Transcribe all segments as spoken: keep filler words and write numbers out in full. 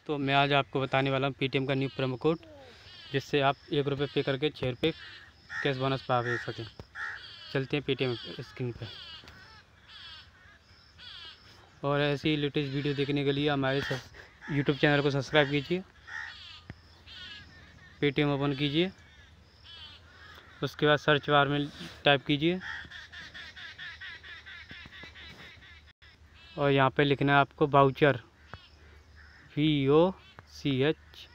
दोस्तों, मैं आज आपको बताने वाला हूँ पेटीएम का न्यू प्रोमो कोड, जिससे आप एक रुपये पे करके छः रुपये कैश बोनस पा सकें। चलते हैं पेटीएम स्क्रीन पर। और ऐसी लेटेस्ट वीडियो देखने के लिए हमारे यूट्यूब चैनल को सब्सक्राइब कीजिए। पेटीएम ओपन कीजिए, उसके बाद सर्च बार में टाइप कीजिए और यहाँ पे लिखना है आपको voucher, V O C H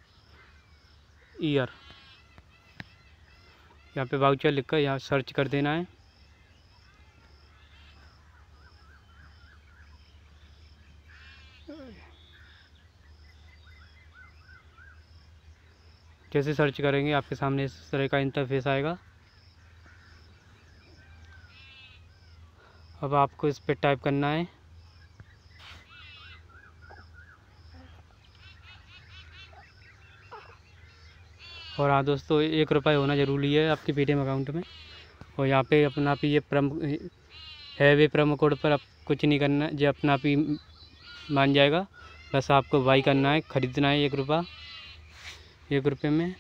E R. यहाँ पे वाउचर लिखकर यहाँ सर्च कर देना है। जैसे सर्च करेंगे आपके सामने इस तरह का इंटरफेस आएगा। अब आपको इस पर टाइप करना है और हाँ दोस्तों, एक रुपये होना ज़रूरी है आपके पेटीएम अकाउंट में। और यहाँ पे अपना भी ये प्रोमो है, वे प्रोमो कोड पर आप कुछ नहीं करना है, जो अपना भी मान जाएगा। बस आपको बाई करना है, ख़रीदना है एक रुपया एक रुपये में,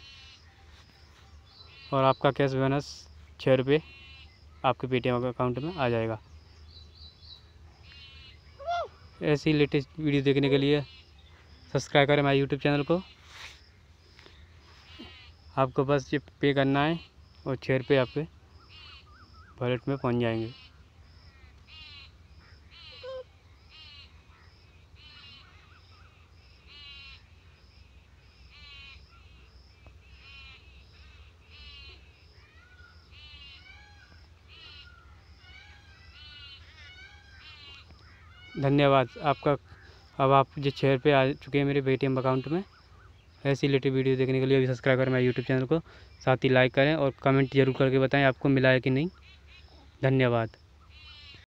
और आपका कैश बोनस छः रुपये आपके पेटीएम अकाउंट में आ जाएगा। ऐसी लेटेस्ट वीडियो देखने के लिए सब्सक्राइब करें हमारे यूट्यूब चैनल को। आपको बस ये पे करना है और छः रुपये आपके वॉलेट में पहुंच जाएंगे। धन्यवाद आपका। अब आप जो छः रुपये आ चुके हैं मेरे पेटीएम अकाउंट में। ऐसी रिलेटेड वीडियो देखने के लिए अभी सब्सक्राइब करें मेरे यूट्यूब चैनल को, साथ ही लाइक करें और कमेंट जरूर करके बताएं आपको मिला है कि नहीं। धन्यवाद।